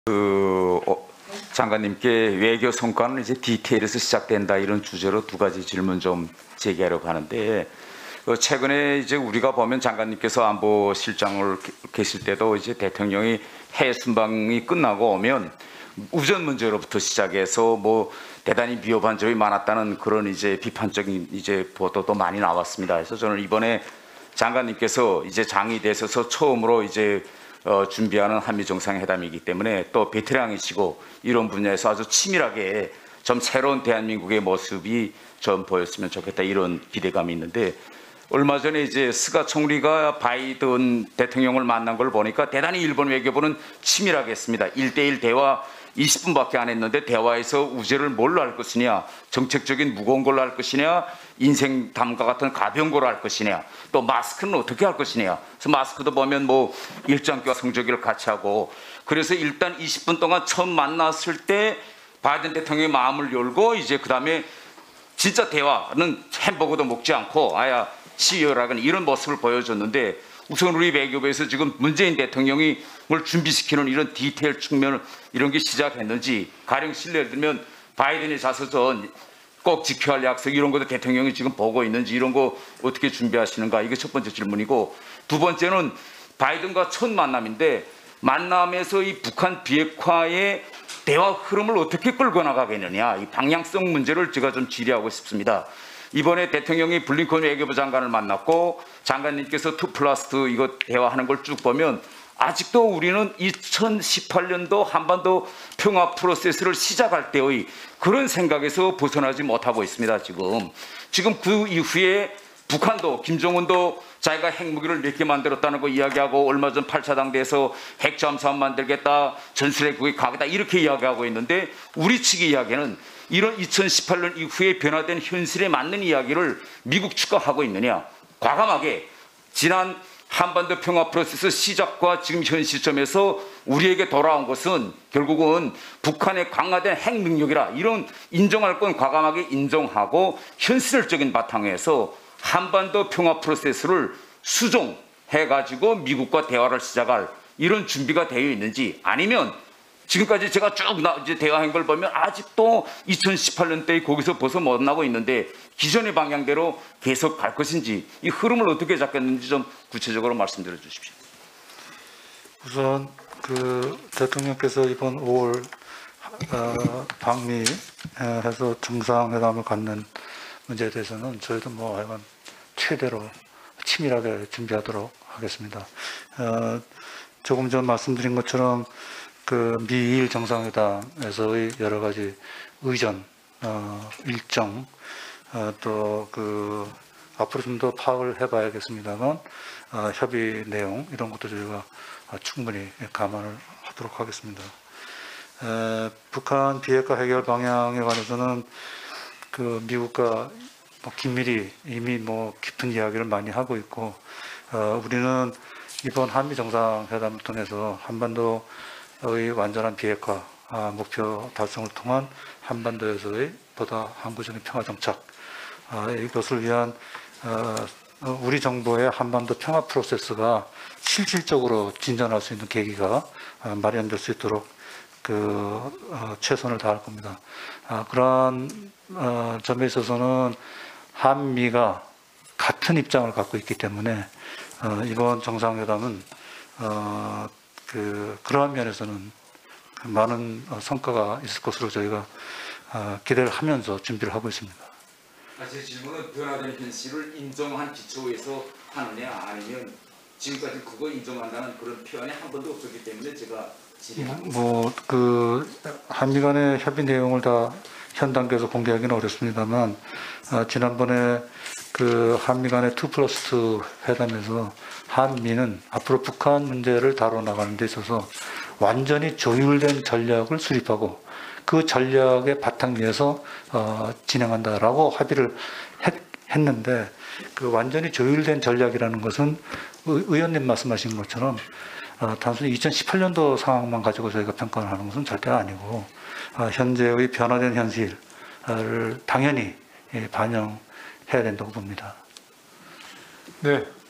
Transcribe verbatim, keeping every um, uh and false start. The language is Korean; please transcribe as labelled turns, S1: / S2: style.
S1: 그 어, 장관님께 외교 성과는 이제 디테일에서 시작된다 이런 주제로 두 가지 질문 좀 제기하려고 하는데 어, 최근에 이제 우리가 보면 장관님께서 안보실장을 계실 때도 이제 대통령이 해외 순방이 끝나고 오면 우전 문제로부터 시작해서 뭐 대단히 미흡한 점이 많았다는 그런 이제 비판적인 이제 보도도 많이 나왔습니다. 그래서 저는 이번에 장관님께서 이제 장이 되셔서 처음으로 이제 어, 준비하는 한미 정상회담이기 때문에 또 베테랑이시고 이런 분야에서 아주 치밀하게 좀 새로운 대한민국의 모습이 좀 보였으면 좋겠다 이런 기대감이 있는데 얼마 전에 이제 스가 총리가 바이든 대통령을 만난 걸 보니까 대단히 일본 외교부는 치밀하게 했습니다. 일 대일 대화 이십 분밖에 안 했는데 대화에서 우제를 뭘로 할 것이냐, 정책적인 무거운 걸로 할 것이냐, 인생 담과 같은 가벼운 걸로 할 것이냐, 또 마스크는 어떻게 할 것이냐. 그래서 마스크도 보면 뭐 일장기와 성조기를 같이 하고 그래서 일단 이십 분 동안 처음 만났을 때 바이든 대통령의 마음을 열고 이제 그 다음에 진짜 대화는 햄버거도 먹지 않고 아야 시위라는 이런 모습을 보여줬는데 우선 우리 외교부에서 지금 문재인 대통령이 뭘 준비시키는 이런 디테일 측면을 이런 게 시작했는지 가령 실례를 들면 바이든이 자서전 꼭 지켜야 할 약속 이런 것도 대통령이 지금 보고 있는지 이런 거 어떻게 준비하시는가 이게 첫 번째 질문이고 두 번째는 바이든과 첫 만남인데 만남에서 이 북한 비핵화의 대화 흐름을 어떻게 끌고 나가겠느냐 이 방향성 문제를 제가 좀 질의하고 싶습니다. 이번에 대통령이 블링컨 외교부 장관을 만났고 장관님께서 이 플러스 이 이거 대화하는 걸 쭉 보면 아직도 우리는 이천십팔 년도 한반도 평화 프로세스를 시작할 때의 그런 생각에서 벗어나지 못하고 있습니다. 지금 지금 그 이후에 북한도 김정은도 자기가 핵무기를 몇 개 만들었다는 거 이야기하고 얼마 전 팔 차 당대에서 핵잠수함 만들겠다 전술핵 국이 가겠다 이렇게 이야기하고 있는데 우리 측의 이야기는 이런 이천십팔 년 이후에 변화된 현실에 맞는 이야기를 미국 측과 하고 있느냐. 과감하게 지난 한반도 평화 프로세스 시작과 지금 현 시점에서 우리에게 돌아온 것은 결국은 북한의 강화된 핵 능력이라 이런 인정할 건 과감하게 인정하고 현실적인 바탕에서 한반도 평화 프로세스를 수정해가지고 미국과 대화를 시작할 이런 준비가 되어 있는지 아니면 지금까지 제가 쭉 이제 대화한 걸 보면 아직도 이천십팔 년대에 거기서 벗어 못 나고 있는데 기존의 방향대로 계속 갈 것인지 이 흐름을 어떻게 잡겠는지 좀 구체적으로 말씀드려 주십시오.
S2: 우선 그 대통령께서 이번 오월 어, 방미해서 정상회담을 갖는 문제에 대해서는 저희도 뭐 하여간 최대로 치밀하게 준비하도록 하겠습니다. 어, 조금 전 말씀드린 것처럼 그 미일 정상회담에서의 여러 가지 의전, 어, 일정, 어, 또 그 앞으로 좀 더 파악을 해봐야겠습니다만 어, 협의 내용 이런 것도 저희가 충분히 감안을 하도록 하겠습니다. 에, 북한 비핵화 해결 방향에 관해서는 그 미국과 뭐 긴밀히 이미 뭐 깊은 이야기를 많이 하고 있고 어, 우리는 이번 한미 정상회담을 통해서 한반도 의 완전한 비핵화 아, 목표 달성을 통한 한반도에서의 보다 항구적인 평화 정착 아, 이것을 위한 어, 우리 정부의 한반도 평화 프로세스가 실질적으로 진전할 수 있는 계기가 아, 마련될 수 있도록 그 어, 최선을 다할 겁니다. 아, 그러한 어, 점에 있어서는 한미가 같은 입장을 갖고 있기 때문에 어, 이번 정상회담은 어, 그, 그러한 면에서는 많은 성과가 있을 것으로 저희가 기대를 하면서 준비를 하고 있습니다.
S1: 제 질문은 변화된 현실을 인정한 기초에서 하느냐 아니면 지금까지 그거 인정한다는 그런 표현이 한 번도 없었기 때문에 제가 질의합니다.
S2: 뭐, 그, 한미 간의 협의 내용을 다 현 단계에서 공개하기는 어렵습니다만, 아, 지난번에 그 한미 간의 투 플러스 투 회담에서 한미는 앞으로 북한 문제를 다뤄나가는 데 있어서 완전히 조율된 전략을 수립하고 그 전략의 바탕 위에서 어, 진행한다라고 합의를 했, 했는데 그 완전히 조율된 전략이라는 것은 의, 의원님 말씀하신 것처럼 어, 단순히 이천십팔 년도 상황만 가지고 저희가 평가를 하는 것은 절대 아니고 어, 현재의 변화된 현실을 당연히 예, 반영해야 된다고 봅니다.
S3: 네.